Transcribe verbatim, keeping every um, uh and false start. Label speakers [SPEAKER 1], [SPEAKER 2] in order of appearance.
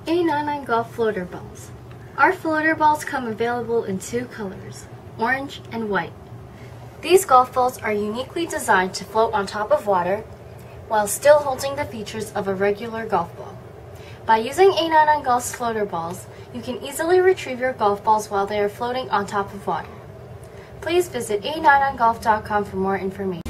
[SPEAKER 1] A ninety-nine Golf Floater Balls. Our floater balls come available in two colors, orange and white. These golf balls are uniquely designed to float on top of water while still holding the features of a regular golf ball. By using A ninety-nine Golf's floater balls, you can easily retrieve your golf balls while they are floating on top of water. Please visit A ninety-nine golf dot com for more information.